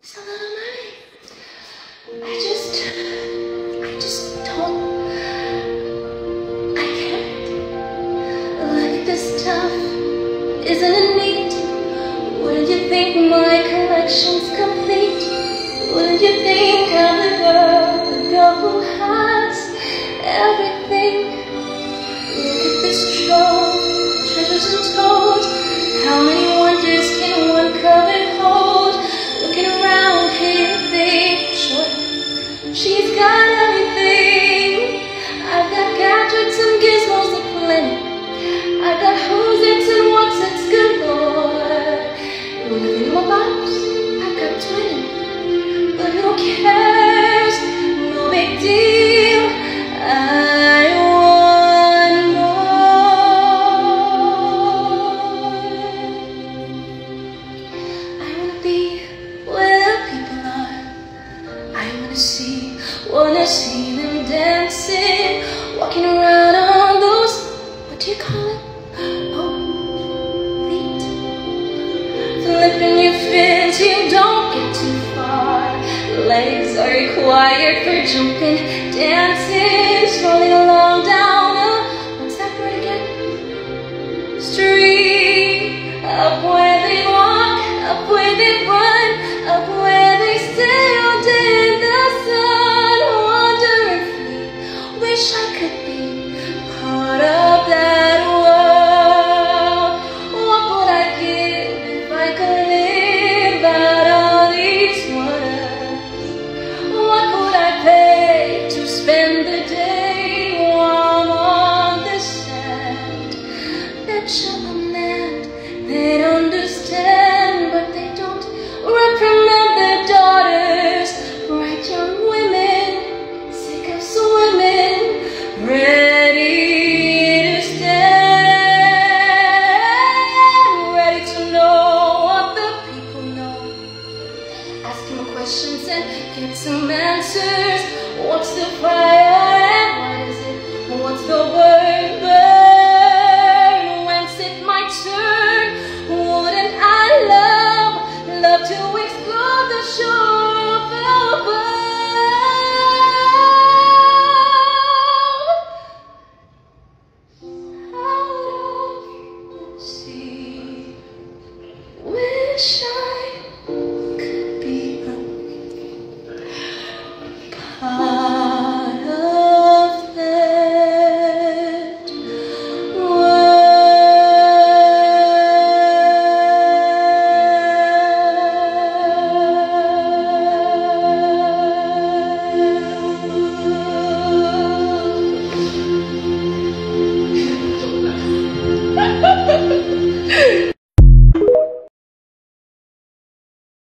So little mermaid, I just don't, I can't. Like this stuff, isn't it neat? Wouldn't you think my collection's complete? Wouldn't you think I'm the girl who has everything? Look at this trove, treasures untold. How many wonders can one cupboard hold? Looking around here, think, sure, she's got everything. I've got gadgets and gizmos aplenty. I've got who's it's and what's it's galore. Nothing in my box, I've got 20. But who cares? No big deal. I want more. I wanna be where people are. I wanna see them dancing, walking around on those, what do you call it? Oh, feet. Flipping your fins, you don't get too far. Legs are required for jumping, dancing, strolling along down a, what's that word again? Street. Up where they walk, up where they run, up where they stay all day in the sun. Wander and flee, wish I could be part of that world. What would I give if I could live out all these waters? What would I pay to spend the day while I'm on the sand? Betcha a land they'd understand, but they don't reprimand their daughters. Bright young women, sick of swimming, ready to stand, ready to know what the people know. Ask them questions and get some answers. What's the fire?